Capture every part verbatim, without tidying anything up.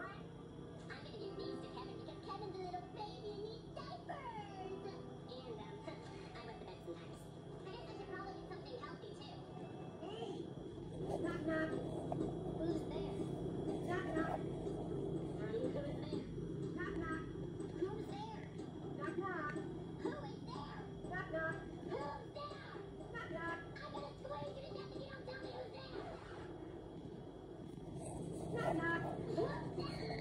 I'm gonna give these to Kevin because Kevin's a little baby and needs diapers. And um, I went to bed sometimes. I guess I should probably get something healthy too. Hey, knock knock. Who's there? Knock knock. Um, who's there? Knock knock. Who's there? Knock knock. Who is there? Knock knock. Who's there? Knock knock. I'm gonna squeeze you to death if you don't tell me who's there. Knock knock. Who's there?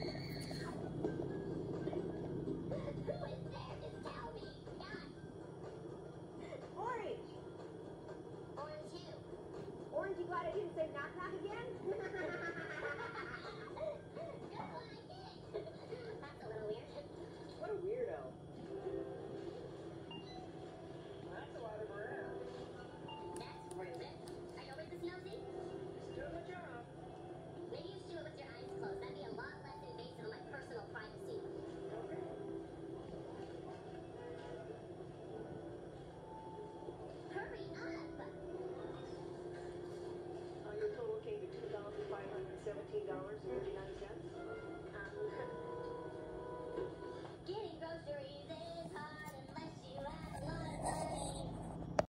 Who is there? Just tell me. God. Orange. Orange who? Orange, you glad I didn't say knock knock again? Good one, I did. That's a little weird. What a weirdo. That's a lot of around. That's rude. Are you always this nosy? Just doing my job. Maybe you should do it with your eyes closed. That'd be a lot less invasive of my personal privacy. Okay. Hurry up! Uh, your total came to two thousand five hundred seventeen dollars and thirty-nine cents.